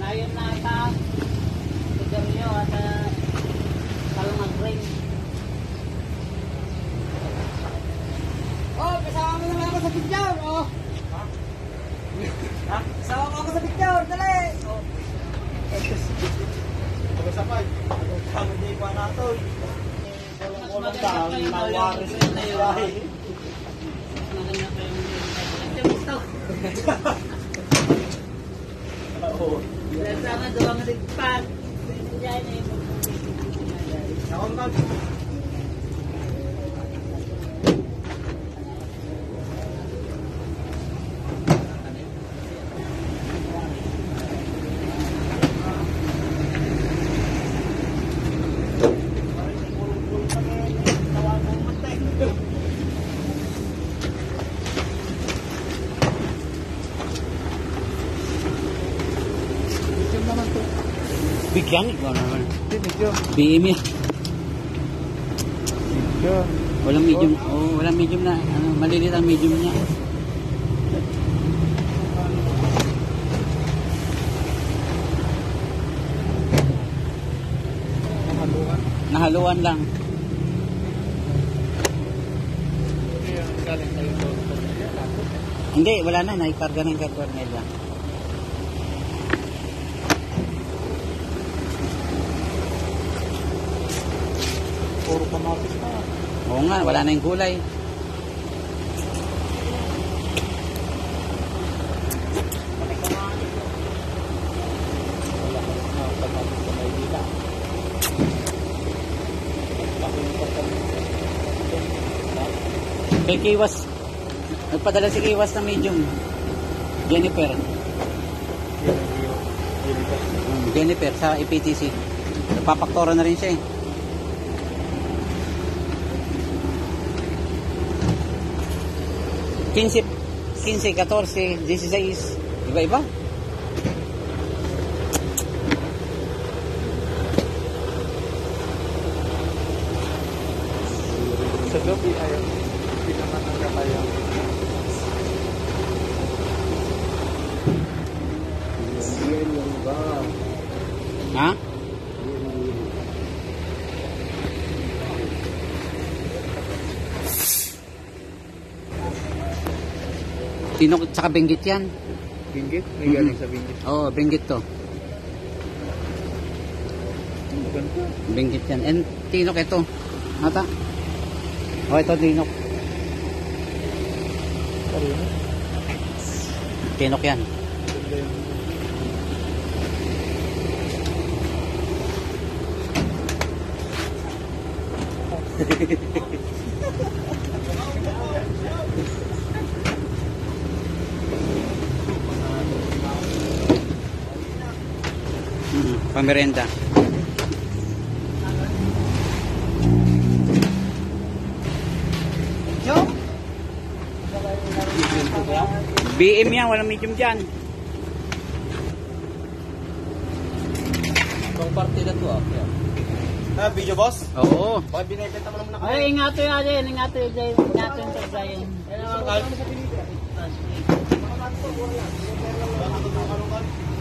Ngayon na ata, sigarilyo at talong mag-ring. Oh, kasama mo naman ako sa picture, oh. Ha? Kasama mo ako sa picture, dali. Oh. Pagkasapay, pagkasapay di pa nato. Mas maganda pa yung nawaris na yun. Mas maganda pa yung gusto. Sama doang nagpag. Diyan eh. Naon ka. Bigyan ikaw naman. Medyo. BM yan. Medyo. Walang medium. Oh, walang medium na. Ano, malilit ang medium niya. Nahaluan lang. Hindi, wala na. Naikarga na yung karga nila. Puro kamatis na. Oo nga, wala na yung gulay. Kay Kiwas, nagpadala si Kiwas na medium. Jennifer. Jennifer sa IPTC. Napapaktora na rin siya eh. 15, 14, 16, iba-iba. Sa gabi ayaw. Hindi naman ang kapayaw. Ha? Tinok at saka benggit yan. Binggit? May galing sa binggit. Oo, benggit to. Maganda. Benggit yan. And tinok ito. Ata. O, ito tinok. Parino. Tinok yan. Ganda yung... Pamerenda. BM yan, walang medium dyan. Itong partida to ah. Ah, video boss? Oo. Baka binibenta mo naman ako. Ay, ingatoy natin, ingatoy dyan. Ingatoy dyan. Kaya naman, kahit mo sa pinita.